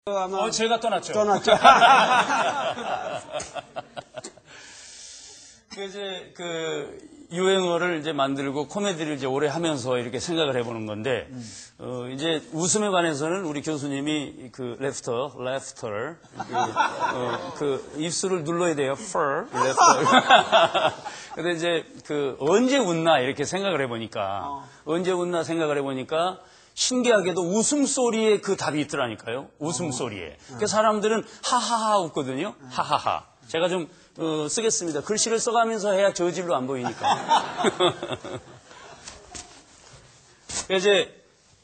아마 제가 떠났죠. 떠났죠. 이제 유행어를 이제 만들고 코미디를 이제 오래 하면서 이렇게 생각을 해보는 건데, 이제 웃음에 관해서는 우리 교수님이 laughter, 입술을 눌러야 돼요. laughter. 근데 이제 언제 웃나 이렇게 생각을 해보니까, 신기하게도 웃음소리에 그 답이 있더라니까요. 웃음소리에. 그 사람들은 하하하 웃거든요. 하하하. 제가 좀 쓰겠습니다. 글씨를 써가면서 해야 저질로 안 보이니까. 이제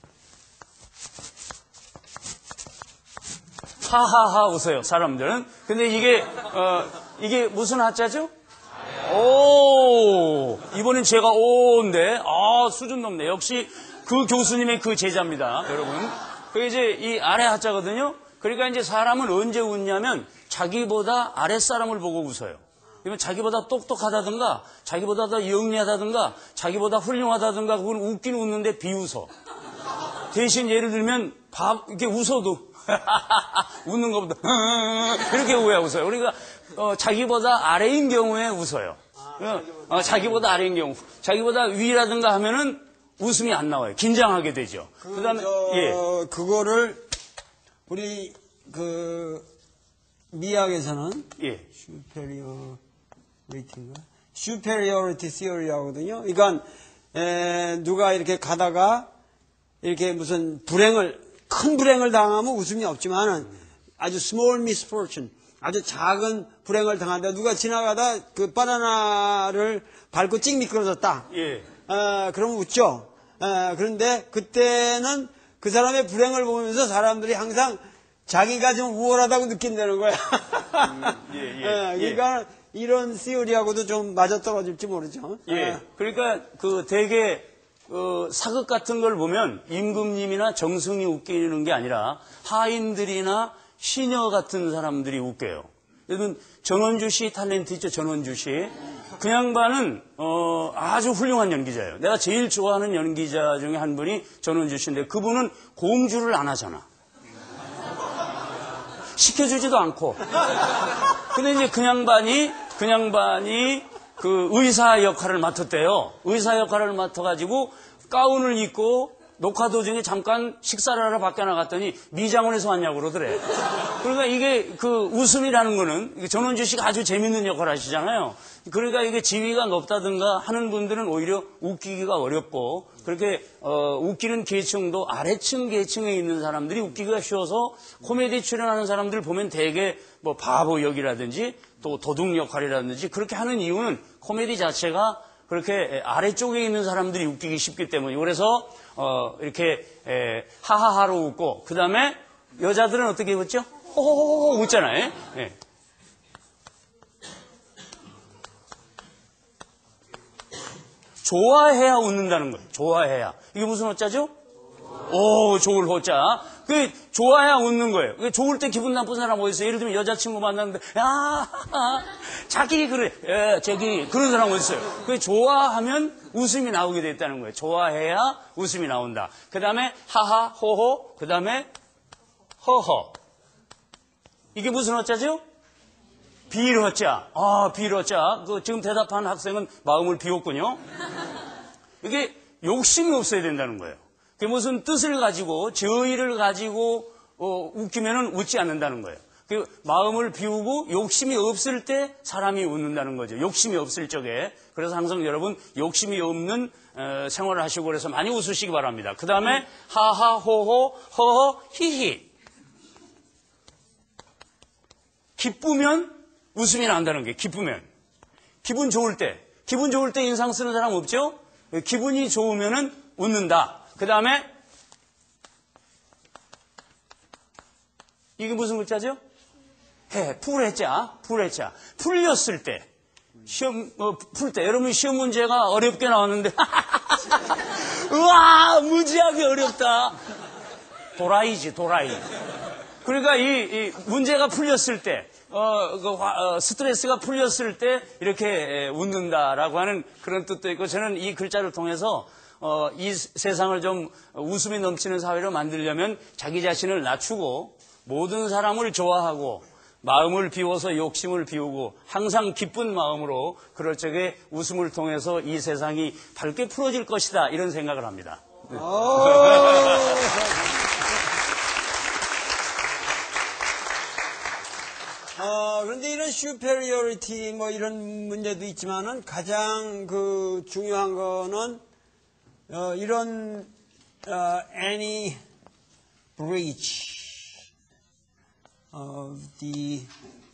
하하하 웃어요. 사람들은. 근데 이게 무슨 하자죠? 오, 이번엔 제가 오인데, 수준 높네. 역시 그 교수님의 그 제자입니다, 여러분. 그게 이제 이 아래 하자거든요. 그러니까 이제 사람은 언제 웃냐면 자기보다 아랫사람을 보고 웃어요. 그러면 자기보다 똑똑하다든가, 자기보다 더 영리하다든가, 자기보다 훌륭하다든가, 그건 웃긴 웃는데 비웃어. 대신 예를 들면 이렇게 웃어도 웃는 것보다 이렇게 웃어요. 그러니까 자기보다 아래인 경우에 웃어요. 자기보다 아래인 경우, 자기보다 위라든가 하면은 웃음이 안 나와요. 긴장하게 되죠. 그다음에 그거를 우리 미학에서는 superiority theory 하거든요. 그러니까 누가 이렇게 가다가 이렇게 무슨 큰 불행을 당하면 웃음이 없지만은 아주 small misfortune, 아주 작은 불행을 당한다. 누가 지나가다 그 바나나를 밟고 찍 미끄러졌다. 그러면 웃죠. 그런데 그때는 그 사람의 불행을 보면서 사람들이 항상 자기가 좀 우월하다고 느낀다는 거야. 그러니까 이런 시오리하고도 좀 맞아떨어질지 모르죠. 그러니까 되게 사극 같은 걸 보면 임금님이나 정승이 웃기는 게 아니라 하인들이나 시녀 같은 사람들이 웃겨요. 여러분 전원주 씨 탤런트 있죠? 전원주 씨. 그 양반은 아주 훌륭한 연기자예요. 내가 제일 좋아하는 연기자 중에 한 분이 전원주 씨인데 그분은 공주를 안 하잖아. 시켜주지도 않고. 근데 이제 그 양반이 그 의사 역할을 맡았대요. 의사 역할을 맡아가지고 가운을 입고 녹화 도중에 잠깐 식사를 하러 밖에 나갔더니 미장원에서 왔냐고 그러더래. 그러니까 이게 웃음이라는 거는 전원주 씨가 아주 재밌는 역할을 하시잖아요. 그러니까 이게 지위가 높다든가 하는 분들은 오히려 웃기기가 어렵고 그렇게 웃기는 계층도 아래층 계층에 있는 사람들이 웃기기가 쉬워서 코미디 출연하는 사람들 보면 대개 뭐 바보 역이라든지 또 도둑 역할이라든지 그렇게 하는 이유는 코미디 자체가 그렇게 아래쪽에 있는 사람들이 웃기기 쉽기 때문에 그래서 이렇게 하하하로 웃고 그 다음에 여자들은 어떻게 웃죠? 호호호호 웃잖아요. 좋아해야 웃는다는 거예요. 좋아해야. 이게 무슨 호자죠? 좋을 호자. 좋아야 웃는 거예요. 좋을 때 기분 나쁜 사람 어디 있어요? 예를 들면 여자친구 만났는데, 자기 그래. 그런 사람 어디 있어요? 좋아하면 웃음이 나오게 됐다는 거예요. 좋아해야 웃음이 나온다. 그 다음에 하하, 호호, 그 다음에 허허. 이게 무슨 호자죠? 비일호자. 비일호자. 지금 대답한 학생은 마음을 비웠군요. 이게 욕심이 없어야 된다는 거예요. 그게 무슨 뜻을 가지고, 저의를 가지고, 웃기면은 웃지 않는다는 거예요. 마음을 비우고 욕심이 없을 때 사람이 웃는다는 거죠. 욕심이 없을 적에. 그래서 항상 여러분, 욕심이 없는 생활을 하시고 그래서 많이 웃으시기 바랍니다. 그 다음에 하하, 호호, 허허, 히히. 기쁘면 웃음이 난다는 게 기쁘면. 기분 좋을 때 인상 쓰는 사람 없죠? 기분이 좋으면은 웃는다. 그 다음에 이게 무슨 글자죠? 풀해자. 풀렸을 때 풀 때 여러분 시험 문제가 어렵게 나왔는데 우와 무지하게 어렵다. 도라이지. 그러니까 이 문제가 풀렸을 때 스트레스가 풀렸을 때 이렇게 웃는다라고 하는 그런 뜻도 있고 저는 이 글자를 통해서 이 세상을 좀 웃음이 넘치는 사회로 만들려면 자기 자신을 낮추고 모든 사람을 좋아하고 마음을 비워서 욕심을 비우고 항상 기쁜 마음으로 그럴 적에 웃음을 통해서 이 세상이 밝게 풀어질 것이다 이런 생각을 합니다. 그런데 이런 superiority 뭐 이런 문제도 있지만은 가장 그 중요한 거는 이런 any breach of the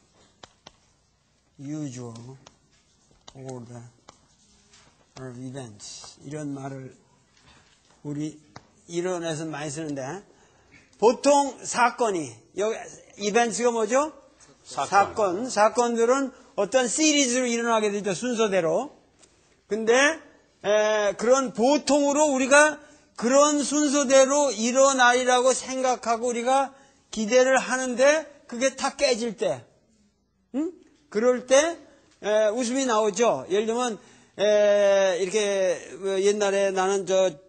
usual order of events 이런 말을 우리 이론에서 많이 쓰는데 보통 사건이 여기 이벤트가 뭐죠? 사건들은 어떤 시리즈로 일어나게 되죠. 순서대로. 근데 그런 보통으로 우리가 그런 순서대로 일어나리라고 생각하고 우리가 기대를 하는데 그게 다 깨질 때, 그럴 때 웃음이 나오죠. 예를 들면 이렇게 옛날에 나는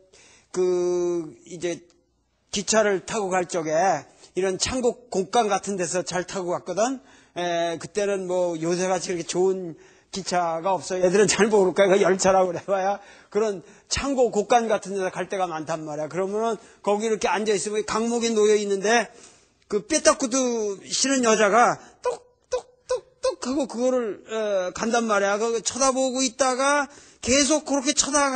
이제 기차를 타고 갈 적에 이런 창고 공간 같은 데서 잘 타고 갔거든. 그때는 뭐 요새같이 그렇게 좋은 기차가 없어요. 애들은 잘 모를 거야. 그 열차라고 그래봐야 그런 창고 곡간 같은 데서 갈 때가 많단 말이야. 그러면은 거기 이렇게 앉아있으면 강목이 놓여 있는데 그 뼈다구도 싫은 여자가 똑똑똑똑 하고 그거를 간단 말이야. 그거 쳐다보고 있다가 계속 그렇게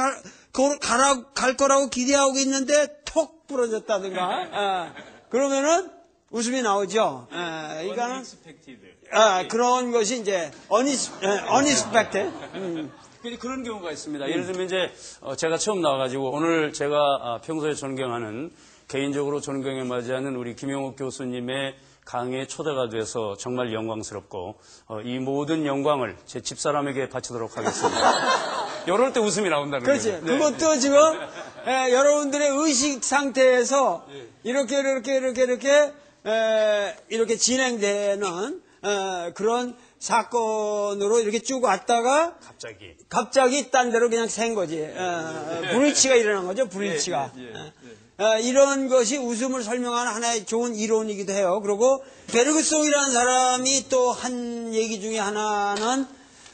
갈 거라고 기대하고 있는데 톡 부러졌다든가. 그러면은 웃음이 나오죠. 이거는 그런 것이 이제 unexpected. 그런 경우가 있습니다. 예를 들면 이제 제가 처음 나와가지고 오늘 제가 평소에 존경하는 개인적으로 존경에 맞이하는 우리 김용욱 교수님의 강의에 초대가 돼서 정말 영광스럽고 이 모든 영광을 제 집사람에게 바치도록 하겠습니다. 이럴 때 웃음이 나온다는 거죠. 그렇지. 네. 그것도 지금 여러분들의 의식 상태에서 이렇게 진행되는 그런 사건으로 이렇게 쭉 왔다가 갑자기 딴 데로 그냥 샌 거지. 브리치가 일어난 거죠. 브리치가. 이런 것이 웃음을 설명하는 하나의 좋은 이론이기도 해요. 그리고 베르그송이라는 사람이 또 한 얘기 중에 하나는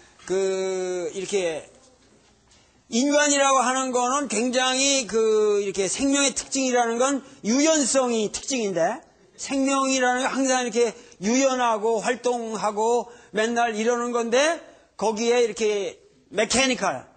이렇게 인간이라고 하는 거는 굉장히 이렇게 생명의 특징이라는 건 유연성이 특징인데 생명이라는 건 항상 이렇게 유연하고 활동하고 맨날 이러는 건데 거기에 이렇게 메카니컬